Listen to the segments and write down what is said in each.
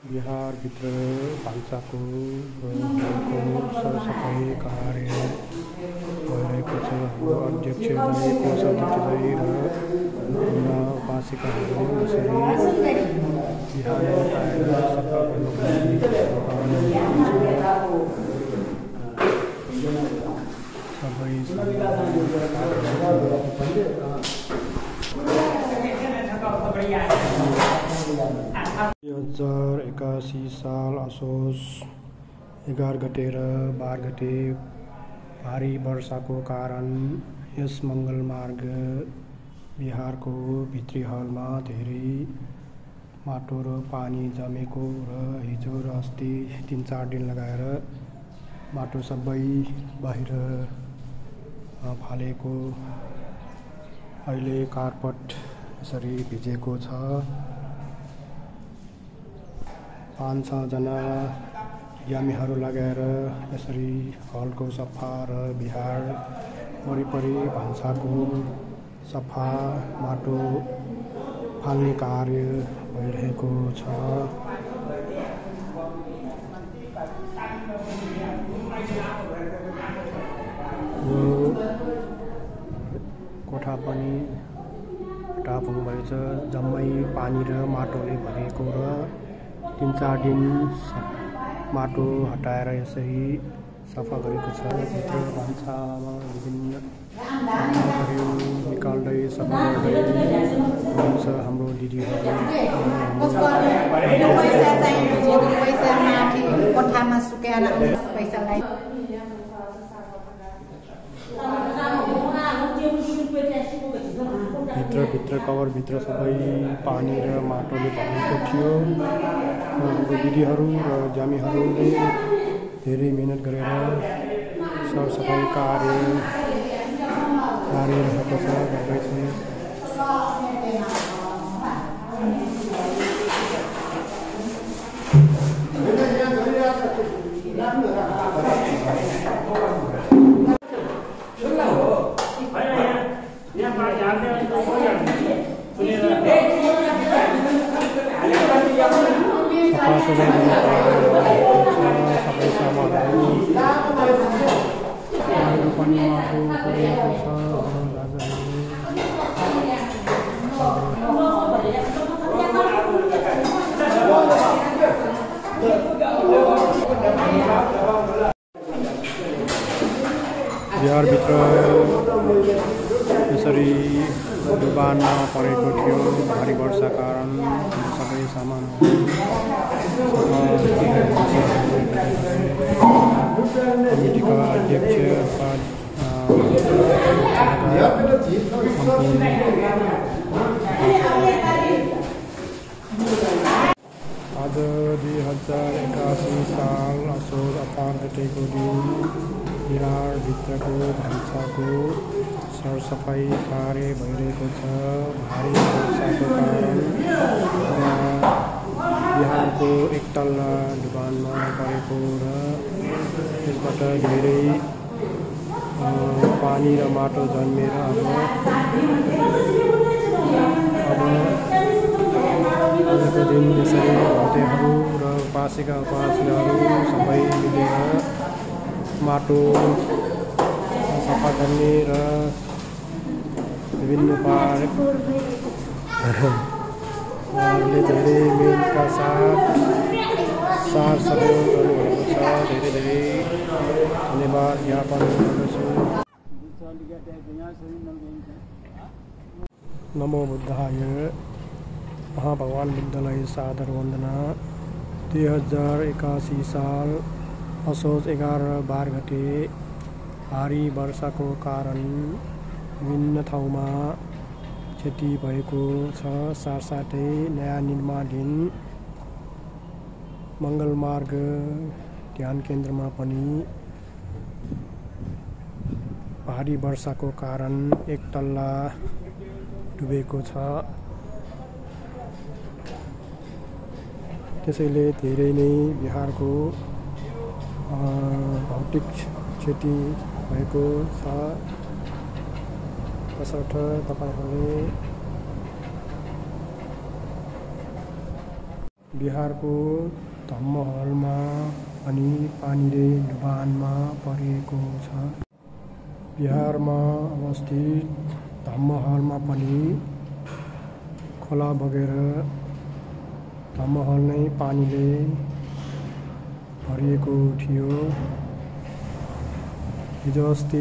बिहारभित्र भान्साको सरसफाई कार्य भइरहेको छ। हाम्रो अध्यक्षज्यू, कोषाध्यक्षज्यू र हाम्रा उपासिकाहरू यसरी बिहान आएर सफा गर्नुको सबै 2081 साल असोज 11 गते र 12 गते भारी वर्षाको कारण यस मङ्गल मार्ग बिहारको भित्री हलमा धेरै माटो र पानी जमेको र हिजो र अस्ति 3-4 दिन लगाएर माटो सबै बाहिर फालेको। अहिले कार्पट यसरी भिजेको छ। 5-6 जना यामीहरू लगाएर यसरी हलको सफा र बिहार वरिपरि भान्साको सफा माटो फाल्ने कार्य भइरहेको छ। यो कोठा पनि टापुङ भएछ, जम्मै पानी र माटोले भरिएको र 3-4 दिन माटो हटाएर यसरी सफा गरेको छ। भित्र भान्सामा विभिन्न सामानहरू निकाल्दै सफा गर्दै हुनुहुन्छ हाम्रो दिदीहरू। भित्र कभरभित्र सबै पानी र माटोले भरिएको थियो। हाम्रो दिदीहरू र जामीहरूले धेरै मेहनत गरेर सरसफाई कार्य रहेको छ, गर्दैछ। सबै सामानहरू पनि माटो परेको छ। बिहारभित्र यसरी डुबानमा परेको थियो भारी वर्षा कारण। सबै सामानहरू कमिटीका अध्यक्ष आज 2081 साल असोज 18 गतेको दिन बिहारभित्रको भान्साको सरसफाई कार्य भइरहेको छ। भारी वर्षाको कारण बिहारको एक तल्ला डुबानमा परेको र त्यसबाट धेरै पानी र माटो जन्मेर आजको दिन यसरी भक्तहरू र उपासिकाहरू सबै मिलेर माटो सफा गर्ने र विभिन्न उहाँहरूले धेरै मेहनतका साथ सार सहयोग गर्नुभएको छ। धेरै धन्यवाद ज्ञापन गर्दछु। नमो बुद्धाय। महाभगवान बुद्धलाई सादर वन्दना। 2081 साल असोज 11-12 गते भारी वर्षाको कारण विभिन्न ठाउँमा क्षति भएको छ। साथसाथै नयाँ निर्माणाधीन मङ्गल मार्ग ध्यान केन्द्रमा पनि भारी वर्षाको कारण एक तल्ला डुबेको छ। त्यसैले धेरै नै बिहारको भौतिक क्षति भएको छ। तसर्थ तपाईँहरूले बिहारको धम्महलमा पनि पानीले डुबानमा परेको छ। बिहारमा अवस्थित धम्महलमा पनि खोला बगेर धम्महल नै पानीले भरिएको थियो। हिजो अस्ति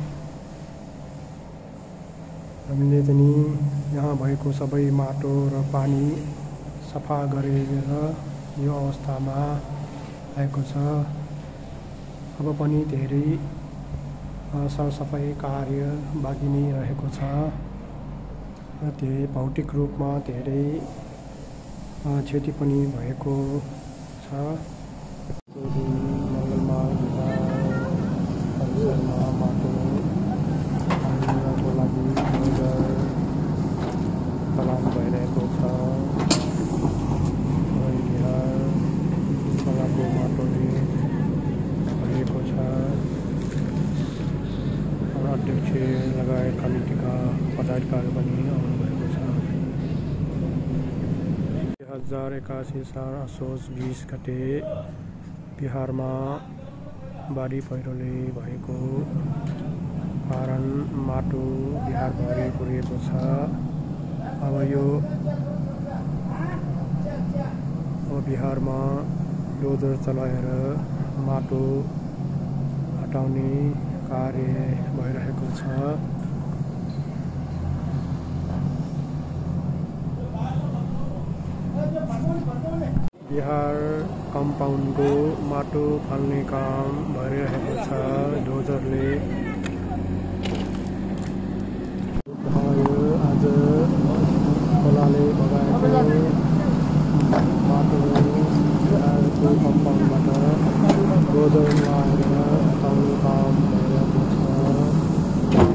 हामीले पनि यहाँ भएको सबै माटो र पानी सफा गरेर यो अवस्थामा आएको छ। अब पनि धेरै सरसफाइ कार्य बाँकी नै रहेको छ र धेरै भौतिक रूपमा धेरै क्षति पनि भएको छ। मङ्गलमार्ग परिसरमा माटो हाल्नको लागि चलान भइरहेको छ। बिहार खोलाको माटोले भरिएको छ। अध्यक्ष लगायत कमिटीका पदाधिकारी पनि आउनुभएको छ। 2081 साल असोज 20 गते बिहारमा बाढी पहिरोले भएको कारण माटो बिहारभरि पुगेको छ। अब बिहारमा डोजर चलाएर माटो हटाउने कार्य भइरहेको छ। बिहार कम्पाउन्डको माटो फाल्ने काम भइरहेको छ। डोजरले आज खोलाले बगाएको माटो बिहारको कम्पाउन्डबाट डोजरमा आएर हटाउने काम भइरहेको छ।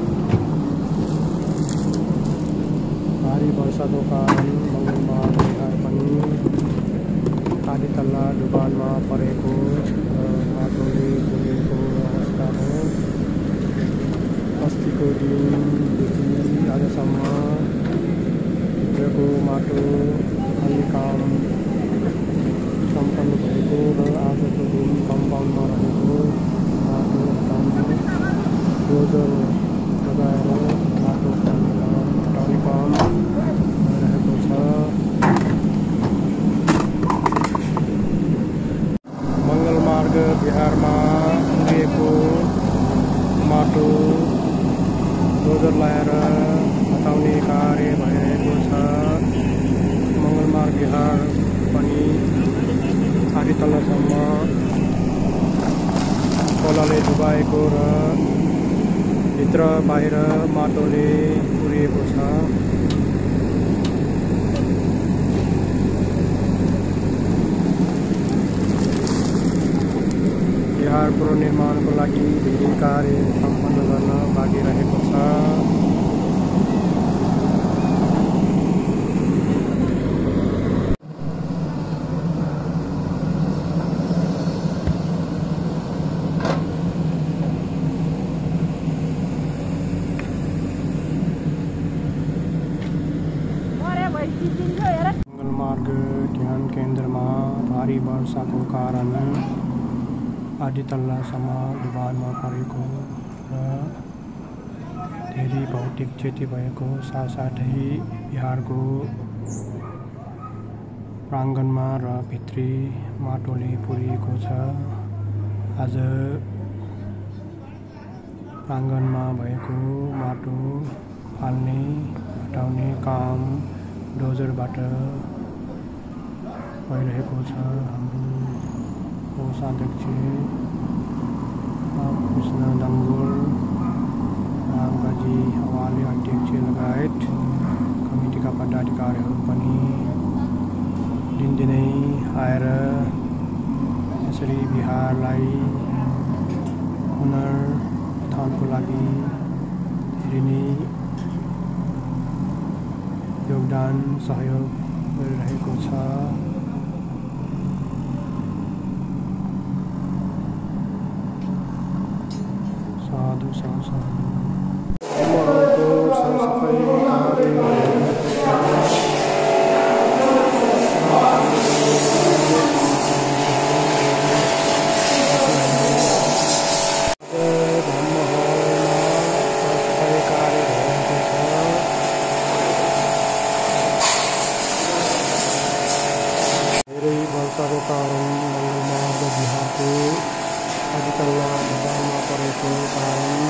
भारी वर्षाको कारण मङ्गलमार्ग बिहार पनि आधी तल्ला डुबानमा परेको माटोले पुगेको अवस्था हो। अस्तिको दिनदेखि आजसम्म भित्रको माटो हाल्ने काम सम्पन्न भएको र आजको दिन कम्पाउन्डमा रहेको माटो हटाउने डोजर लगाएर माटो हटाउने काम भइरहेको छ। मङ्गलमार्ग बिहारमा पुगेको माटो डोजर लगाएर हटाउने कार्य भइरहेको छ। मङ्गलमार्ग बिहार पनि आधी तल्लासम्म खोलाले डुबाएको र भित्र बाहिर माटोले पुरिएको छ। बिहार पुनर्निर्माणको लागि धेरै कार्य सम्पन्न गर्न बाँकी रहेको छ। मङ्गलमार्ग ध्यान केन्द्रमा भारी वर्षाको कारण आधी तल्लासम्म डुबानमा परेको र धेरै भौतिक क्षति भएको साथसाथै बिहारको प्राङ्गणमा र भित्री माटोले पुरिएको छ। आज प्राङ्गणमा भएको माटो फाल्ने हटाउने काम डोजरबाट भइरहेको छ। हाम्रो कोषाध्यक्ष कृष्ण दङ्गोल, रामकाजी हवाले अध्यक्ष लगायत कमिटीका पदाधिकारीहरू पनि दिनदिनै आएर यसरी बिहारलाई पुनरुत्थानको लागि धेरै नै योगदान सहयोग गरिरहेको छ। साधु साधु सरसफाइ कार्य भएको अधिकल्ला ढुङ्गामा परेको कारण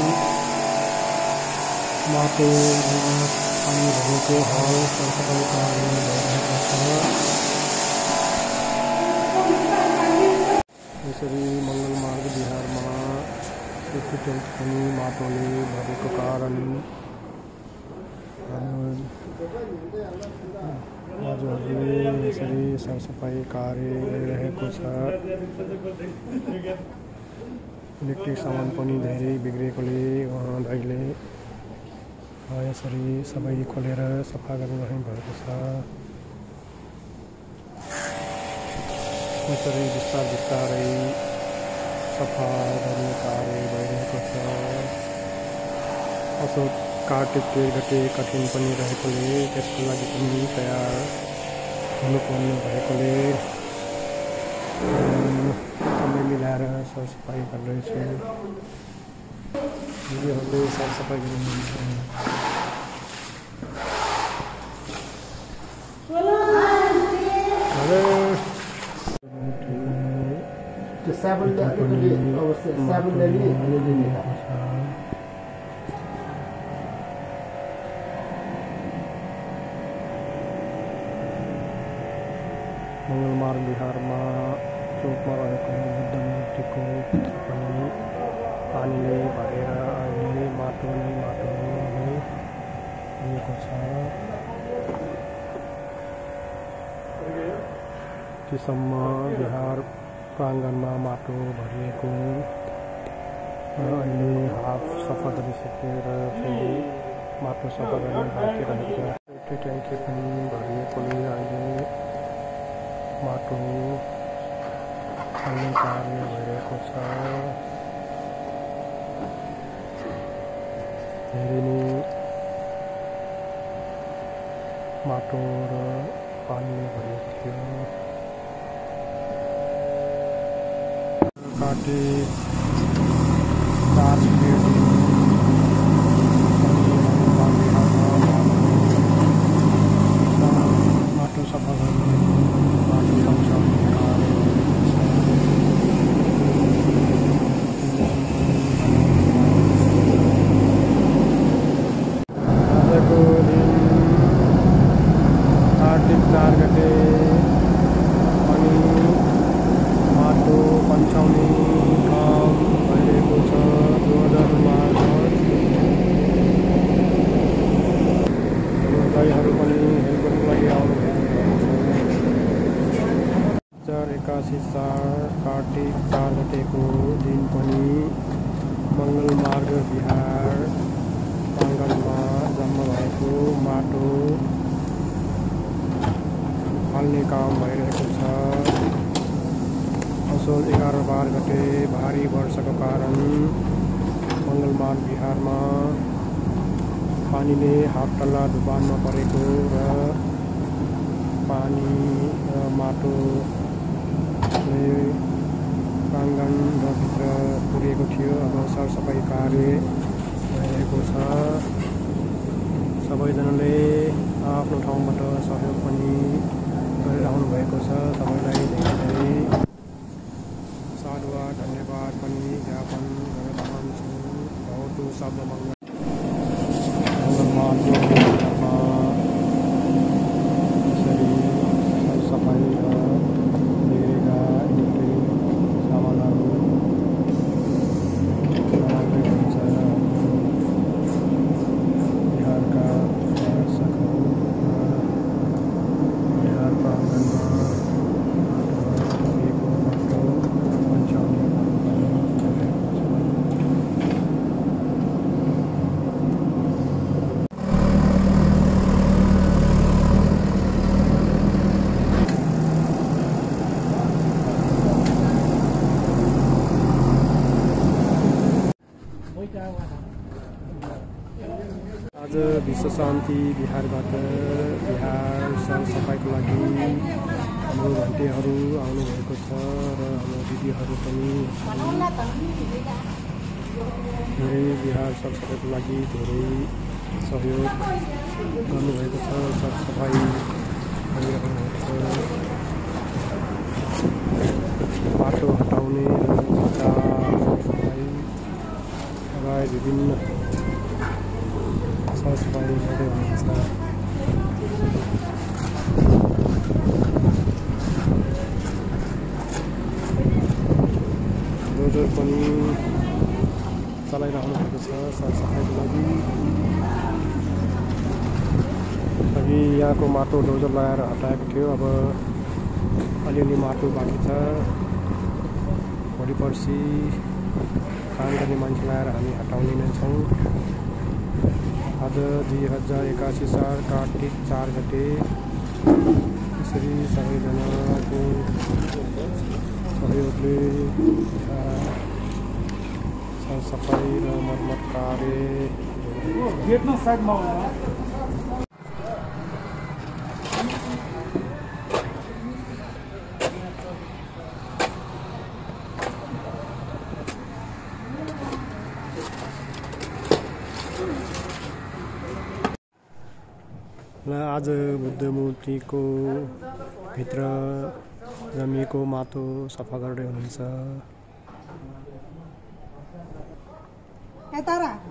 माटोमा पानी भरेको हाल सरसफाइ कार्य भइरहेको छ। यसरी मङ्गलमार्ग बिहारमा एकैचोटि पनि माटोले भरेको कारण हजुरहरूले यसरी सरसफाइ कार्य गरिरहेको छ। इलेक्ट्रिक सामान पनि धेरै बिग्रेकोले उहाँ दाइले यसरी सबै खोलेर सफा गरिरहनु भएको छ। यसरी बिस्तारै सफा गर्ने कार्य भइरहेको छ। असो कार्तिक 1 गते कठिन पनि रहेकोले त्यसको लागि पनि तयार हुनुपर्ने भएकोले समय मिलाएर सरसफाइ गर्दैछु। दिदीहरूले सरसफाइ गर्नुहुन्छ। मङ्गलमार्ग बिहारमा चोकमा रहेको बुद्ध मूर्तिको भित्र पनि पानीले भरेर अहिले माटो नै भएको छ। तीसम्म बिहार प्राङ्गणमा माटो भरिएको अहिले हाफ सफा गरिसकेर फेरि माटो सफा गर्ने बाँकी रहेको छ। एउटा ट्याङ्की पनि भरिएकोले अहिले माटो हाल्ने कार्य भइरहेको छ। धेरै नै माटो र पानीले भरिएको थियो। कार्तिक 4 माटो सफा गर्ने कार्तिक 4 गते अनि माटो पन्छाउने काम भइरहेको छ। 2012 दाइहरू पनि हेल्प गर्नु लागि आउनुभएको छ। 2081 साल कार्तिक 4 गतेको दिन पनि मङ्गलमार्ग बिहार प्राङ्गणमा जम्मा भएको माटो हाल्ने काम भइरहेको छ। असोज 11-12 गते भारी वर्षाको कारण मङ्गलमार्ग बिहारमा पानीले हाततल्ला डुबानमा परेको र पानी र माटोले प्राङ्गण र भित्र पुगेको थियो। अब सरसफाइ कार्य भइरहेको छ। सबैजनाले आफ्नो ठाउँबाट सहयोग पनि गरिरहनु भएको छ। सबैलाई धेरै साधुवाद धन्यवाद पनि ज्ञापन गर्न चाहन्छु। भवतु शब्द मङ्गलमार्ग बिहारमा यसरी सरसफाइ र बिग्रेका इलेक्ट्रिक सामानहरू बनाउँदै हुन्छ। बिहारका दर्शकहरू बिहार प्राङ्गणमा आज विश्व शान्ति बिहारबाट बिहार सरसफाइको लागि हाम्रो घन्टेहरू आउनुभएको छ र हाम्रो दिदीहरू पनि धेरै बिहार सरसफाइको लागि धेरै सहयोग गर्नुभएको छ। सरसफाइ गरिरहनु भएको छ। बाटो हटाउने गर्ने लगायत विभिन्न सरसफाइ गर्दै हुनुहुन्छ। डोजर पनि चलाइरहनु भएको छ सरसफाइको लागि। अघि यहाँको माटो डोजर लगाएर हटाएको थियो, अब अलिअलि माटो बाँकी छ। भोलि पर्सि काम गर्ने मान्छे लगाएर हामी हटाउने नै छौँ। आज 2081 साल कार्तिक 4 गते। यसरी सबैजनाको सहयोगले सरसफाइ र मर्मत कार्य आज बुद्ध मूर्तिको भित्र जमिएको माटो सफा गर्दै हुनुहुन्छ।